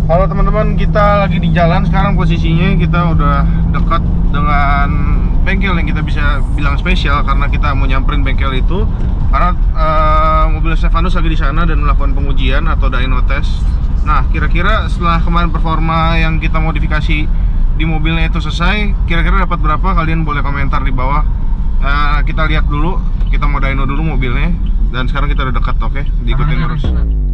Halo teman-teman, kita lagi di jalan sekarang. Posisinya kita udah dekat dengan bengkel yang kita bisa bilang spesial karena kita mau nyamperin bengkel itu karena mobil Stefanus lagi di sana dan melakukan pengujian atau dyno test. Nah, kira-kira setelah kemarin performa yang kita modifikasi di mobilnya itu selesai, kira-kira dapat berapa? Kalian boleh komentar di bawah. Kita lihat dulu, kita mau dyno dulu mobilnya. Dan sekarang kita udah dekat, oke? Diikutin terus.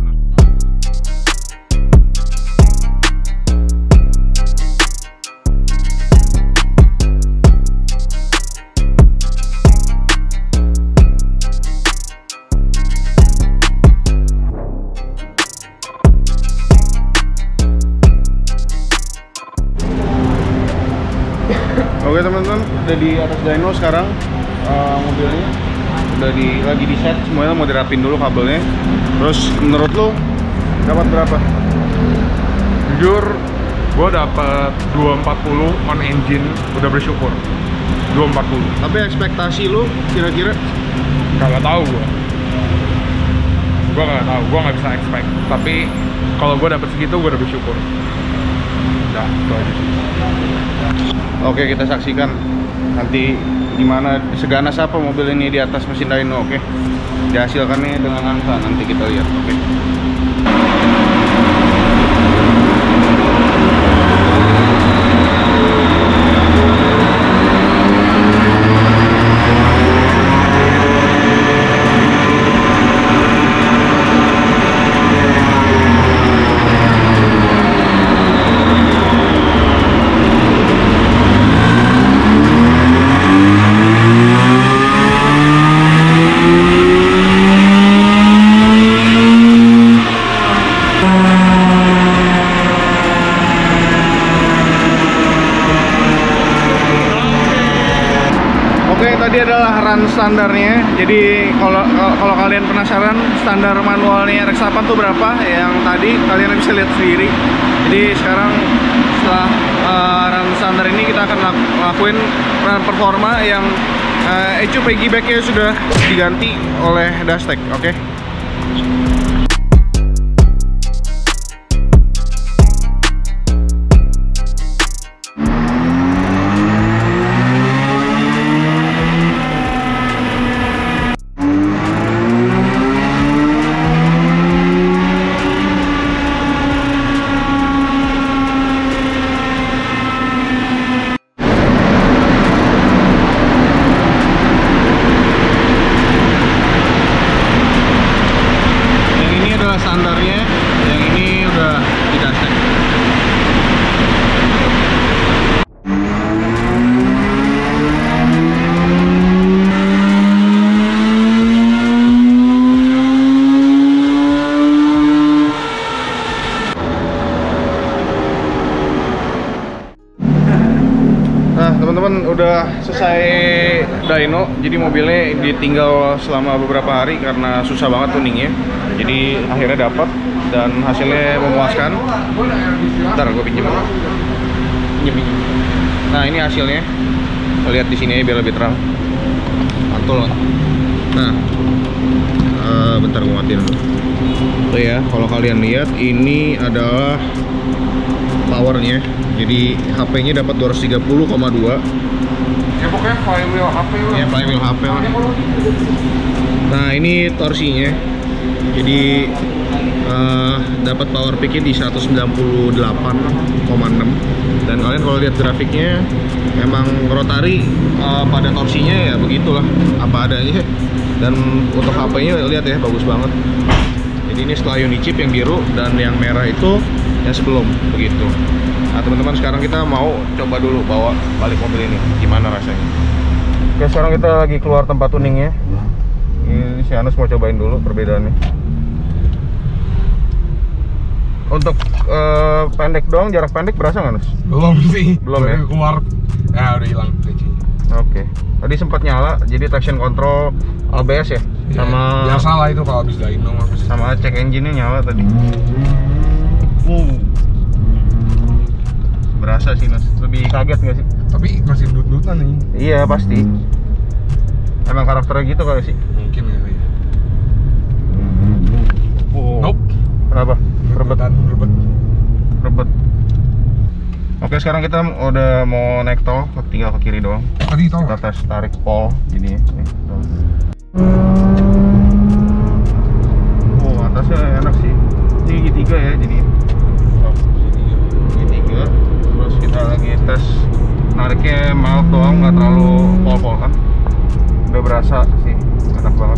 Oke teman-teman, udah di atas dyno sekarang. Mobilnya udah lagi di set, semuanya mau dirapin dulu kabelnya. Terus menurut lo dapat berapa? Jujur, gue dapat 240 on engine, udah bersyukur. 240. Tapi ekspektasi lo kira-kira? Kagak tahu gue. Gue nggak tahu, gue nggak bisa expect. Tapi kalau gue dapat segitu, gue udah bersyukur. Udah, itu aja sih. Oke, kita saksikan nanti gimana seganas apa mobil ini di atas mesin dyno. Oke, dihasilkannya dengan angka nanti kita lihat. Oke. Tadi adalah run standarnya. Jadi kalau kalian penasaran standar manualnya RX-8 tuh berapa, yang tadi kalian bisa lihat sendiri. Jadi sekarang setelah run standar ini kita akan lakuin run performa yang ECU piggyback-nya sudah diganti oleh Dastec. Oke. Standarnya, yang ini udah di Dastec. Nah teman-teman, udah selesai dyno, jadi mobilnya ditinggal selama beberapa hari karena susah banget tuningnya. Jadi akhirnya dapat dan hasilnya memuaskan. Bentar, gue pinjam. Nah ini hasilnya, lihat di sini biar lebih terang. Mantul. Nah, bentar gue matiin dulu. Tuh ya, kalau kalian lihat ini adalah powernya. Jadi HP-nya dapat 230,2. Ya pokoknya flywheel HP lah. Ya flywheel HP lah. Nah ini torsinya. Jadi dapat power peak-nya di 198,6. Dan kalian kalau lihat grafiknya memang rotari pada torsinya ya begitulah, apa adanya. Dan untuk HP-nya lihat ya, bagus banget. Jadi ini setelah Unichip yang biru dan yang merah itu yang sebelum begitu. Nah teman-teman, sekarang kita mau coba dulu bawa balik mobil ini, gimana rasanya. Oke, sekarang kita lagi keluar tempat tuningnya. Ini si Anus mau cobain dulu perbedaannya. Untuk pendek doang, jarak pendek berasa nggak, Nus? Belum sih. Belum ya? Keluar, ya udah hilang kuncinya. Oke. Tadi sempat nyala, jadi traction control ABS ya? Sama ya salah itu kalau habis dyno. Sama cek engine-nya nyala tadi. Berasa sih, Nus. Lebih kaget nggak sih? Tapi masih dut-dutan nih. Iya pasti. Emang karakternya gitu kali sih. Mungkin ya. Oh. Nope. Kenapa? Rebetan, rebet. sekarang kita udah mau naik tol, tinggal ke kiri doang. Tadi tol. Kita tes tarik pol gini. Oh, atasnya enak sih. Ini G3 ya, jadi G3. Terus kita lagi tes nariknya mild doang, nggak terlalu pol-pol kan. Udah berasa sih, enak banget.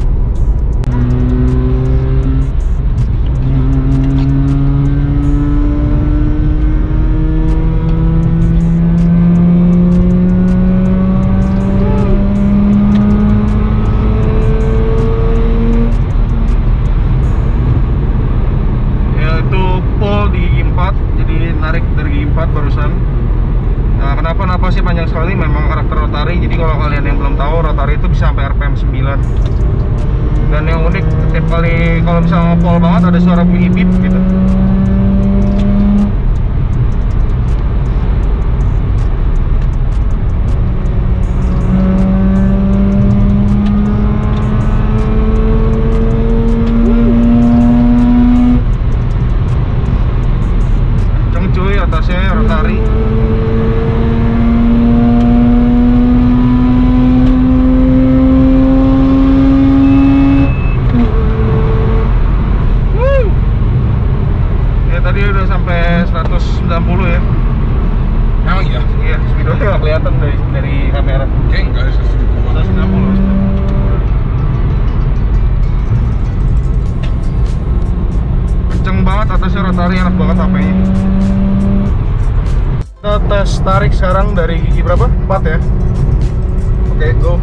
Kenapa sih panjang sekali? Memang karakter rotary. Jadi kalau kalian yang belum tahu, rotary itu bisa sampai RPM 9. Dan yang unik, setiap kali kalau misalnya pol banget ada suara bunyi beep gitu. Kenceng cuy, atasnya rotary. Tadi udah sampai 190 ya. Emang iya? Iya, speedonya nggak kelihatan dari kamera. Kayak enggak, 190. Kenceng banget atasnya rotary, enak banget HP-nya. Kita tes tarik sekarang dari gigi berapa? 4 ya. Oke, go.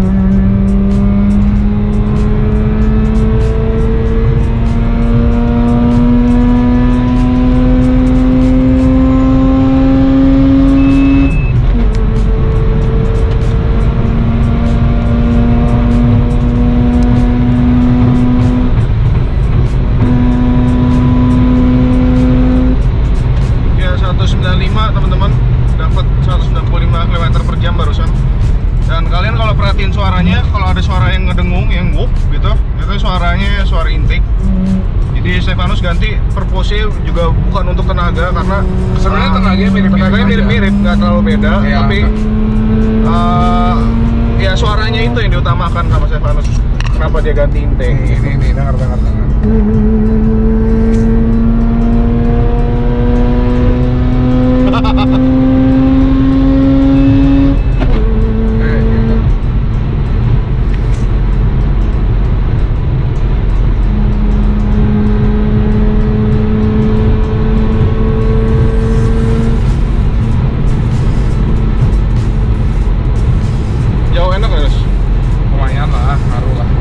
Teman-teman, dapat 195 km/jam barusan. Dan kalian kalau perhatiin suaranya, kalau ada suara yang ngedengung, yang whoop gitu, itu suaranya suara intake. Jadi Stefanus ganti purpose juga bukan untuk tenaga, karena sebenarnya tenaganya mirip-mirip, nggak terlalu beda, ya, tapi ya suaranya itu yang diutamakan sama Stefanus. Kenapa dia ganti intake? Ini dengar. Jauh enak ya, Gus? Lumayan lah, ngaruh lah.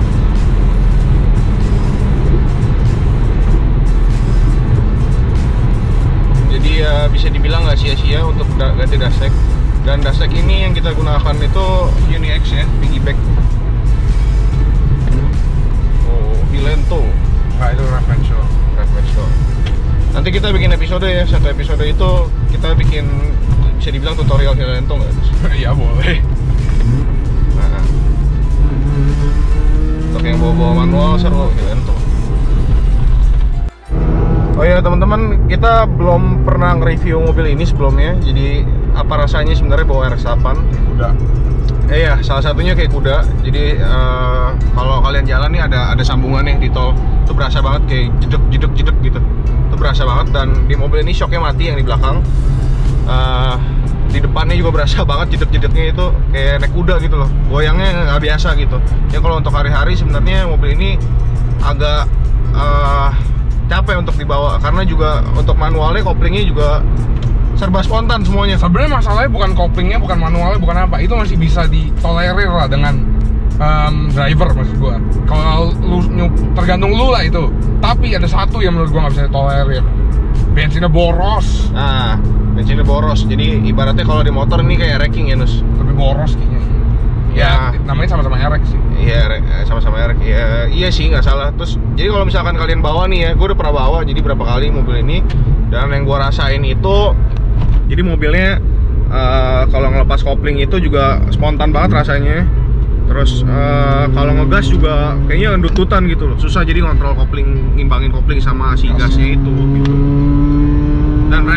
Jadi ya bisa dibilang nggak sia-sia untuk ganti dashtek. Dan dashtek ini yang kita gunakan itu UniX ya, piggyback. Oh, Hilento. Nggak, itu Ravenshore. Nanti kita bikin episode ya, satu episode itu kita bikin, bisa dibilang tutorial Hilento nggak? Iya boleh. Nah, untuk yang bawa-bawa manual seru Hilento. Oh ya teman-teman, kita belum pernah nge-review mobil ini sebelumnya. Jadi apa rasanya sebenarnya bawa RX-8? Kuda. Iya, salah satunya kayak kuda. Jadi kalau kalian jalan nih ada sambungan nih di tol, itu berasa banget kayak jedek gitu. Itu berasa banget. Dan di mobil ini shocknya mati yang di belakang. Di depannya juga berasa banget jedek-jedeknya, itu kayak naik kuda gitu loh. Goyangnya nggak biasa gitu. Ya kalau untuk hari-hari sebenarnya mobil ini agak capek untuk dibawa, karena juga untuk manualnya, koplingnya juga serba spontan semuanya. Sebenarnya masalahnya bukan koplingnya, bukan manualnya, bukan apa. Itu masih bisa ditolerir lah dengan driver, maksud gua. Kalau lu tergantung lu lah itu. Tapi ada satu yang menurut gua nggak bisa ditolerir. Bensinnya boros. Nah, bensinnya boros. Jadi ibaratnya kalau di motor ini kayak wrecking ya, Nus. Lebih boros kayaknya. Ya, namanya sama-sama RX sih. Iya, sama-sama RX. Ya, iya sih, nggak salah. Terus, jadi kalau misalkan kalian bawa nih ya, gue udah pernah bawa, jadi berapa kali mobil ini. Dan yang gue rasain itu, jadi mobilnya kalau ngelepas kopling itu juga spontan banget rasanya. Terus kalau ngegas juga kayaknya ngendututan gitu loh. Susah jadi ngontrol kopling, ngimbangin kopling sama si gasnya itu gitu. Dan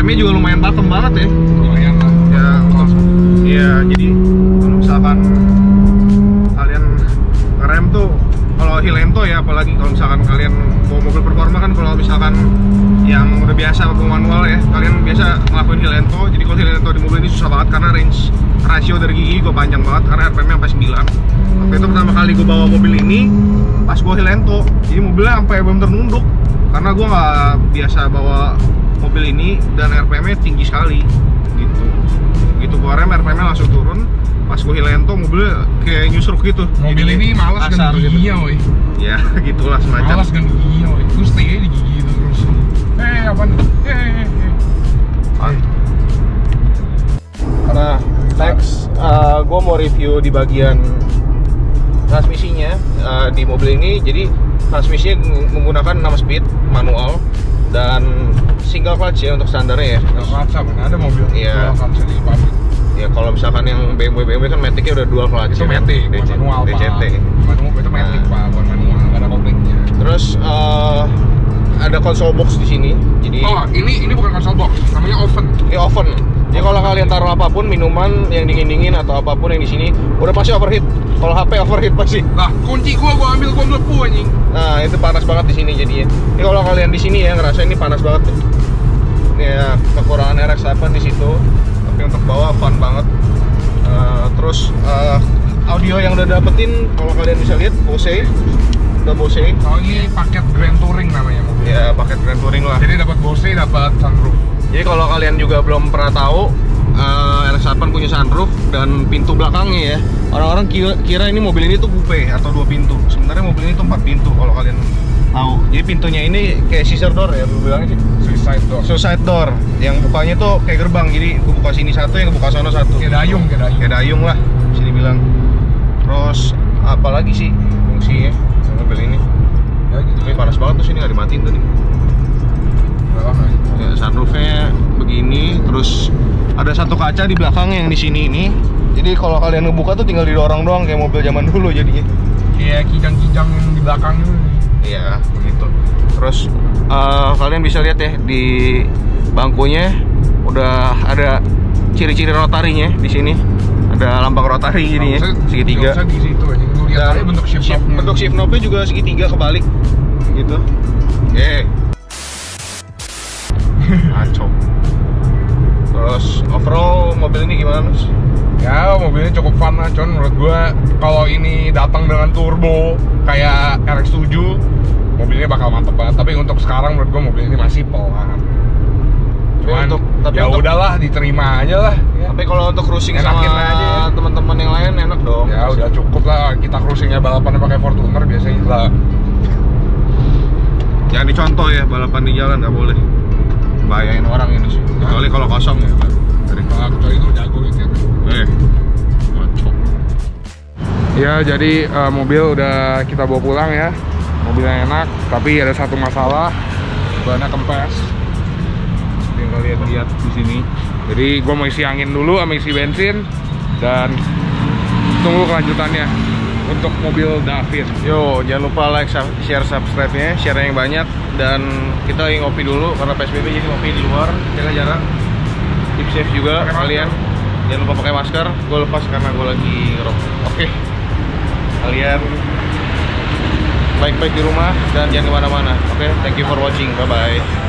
remnya juga lumayan pakem banget ya. Lumayan lah. Ya, iya, jadi kalau misalkan kalian ngerem tuh, kalau Hilento ya, apalagi kalau misalkan kalian bawa mobil performa kan, kalau misalkan yang udah biasa bawa manual ya, kalian biasa ngelakuin Hilento. Jadi kalau Hilento di mobil ini susah banget karena range rasio dari gigi gue panjang banget karena RPM-nya sampai 9. Waktu itu pertama kali gue bawa mobil ini pas gue Hilento, jadi mobilnya sampai bener nunduk karena gue nggak biasa bawa mobil ini dan RPM-nya tinggi sekali gitu. Gitu gue rem, RPM-nya langsung turun. Pas gue Hilento mobilnya kayak nyusruk gitu. Mobil ini malas ganti giginya, woy. Ya, gitulah semacam. Malas ganti giginya, woy. Terus stay di gigi itu terus. Apaan? Karena next, gue mau review di bagian transmisinya di mobil ini. Jadi transmisinya menggunakan 6 speed manual dan single clutch ya untuk standarnya ya. Single clutch mana ada mobil Iya. dual clutch di pabrik. Ya kalau misalkan yang BMW kan Matic-nya udah dual clutch. Itu Matic, bukan manual, DCT. Manual itu Matic, Pak, bukan manual, nggak ada koplingnya. Terus ada console box di sini. Jadi ini bukan console box, namanya oven. Ini oven. Jadi kalau kalian taruh apapun, minuman yang dingin-dingin atau apapun yang di sini udah pasti overheat. Kalau HP overheat pasti. Lah, kunci gua ambil, gua melepuh anjing. Nah, itu panas banget di sini jadinya. Ini kalau kalian di sini ya ngerasa ini panas banget. Ini ya kekurangan RX-8 di situ. Tapi untuk bawa fun banget. Terus audio yang udah dapetin kalau kalian bisa lihat Bose. Udah Bose. Oh, ini paket Grand Touring namanya mobil. Ya, paket Grand Touring lah. Jadi dapat Bose, dapat sunroof. Jadi kalau kalian juga belum pernah tahu, RX-8 punya sunroof dan pintu belakangnya ya. Orang-orang kira ini mobil ini tuh coupe atau 2 pintu. Sebenarnya mobil ini tuh 4 pintu kalau kalian tahu. Jadi pintunya ini kayak scissor door ya, lu bilangnya sih. Suicide door. Yang bukanya tuh kayak gerbang. Jadi gue buka sini satu, yang buka sana satu. Kayak dayung lah, bisa dibilang. Terus apalagi sih fungsinya mobil ini? Ya gitu. Ini panas banget tuh sini, nggak dimatiin tadi. Ya, sunroofnya begini, terus ada satu kaca di belakang yang di sini ini. Jadi kalau kalian ngebuka tuh tinggal didorong doang kayak mobil zaman dulu jadinya. Kayak kijang-kijang di belakang itu. Iya, begitu. Terus kalian bisa lihat ya di bangkunya udah ada ciri-ciri rotarinya di sini. Ada lambang rotari jadinya, segitiga. Di situ aja. Lihat aja bentuk shift knob-nya juga segitiga kebalik gitu. Acok. Terus overall mobil ini gimana, Mas? Ya, mobilnya cukup fun lah, cuman menurut gua kalau ini datang dengan turbo kayak RX-7, mobilnya bakal mantep banget. Tapi untuk sekarang menurut gua mobil ini masih pelan. Cuman ya udahlah, diterima aja lah. Ya. Tapi kalau untuk cruising enakin sama aja ya. teman-teman yang lain enak dong. Ya udah cukup lah, kita cruisingnya balapannya pakai Fortuner biasanya lah. Jangan dicontoh ya, balapan di jalan nggak boleh. Bahayain orang ini sih. Kecuali kalau kosong ya. Nah, kecuali itu jago gitu ya. Macok. Ya, jadi mobil udah kita bawa pulang ya. Mobilnya enak, tapi ada satu masalah, bannya kempes. Yang kalian lihat di sini. Jadi gue mau isi angin dulu sama isi bensin dan tunggu kelanjutannya untuk mobil David. Yo, jangan lupa like, share, subscribe-nya, share yang banyak. Dan kita lagi ngopi dulu karena PSBB, jadi ngopi di luar, jaga jarak. Keep safe juga kalian. Jangan lupa pakai masker. Gue lepas karena gue lagi ngerokok. Oke. Kalian baik-baik di rumah dan jangan kemana-mana. Oke, thank you for watching. Bye bye.